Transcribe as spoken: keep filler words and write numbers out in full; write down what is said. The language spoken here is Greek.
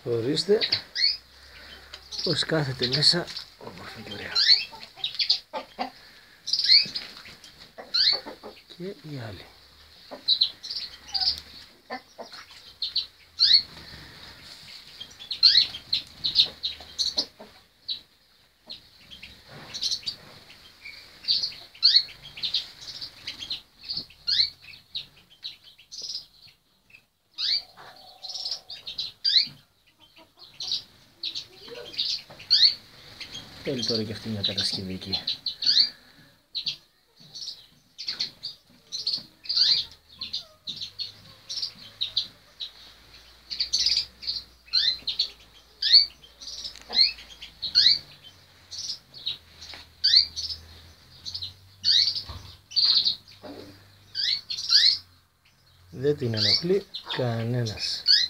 Ορίστε πως κάθεται μέσα όμορφα και ωραία. Και η άλλη. Θέλει τώρα και αυτή μια κατασκευή εκεί. Δεν την ενοχλεί κανένας.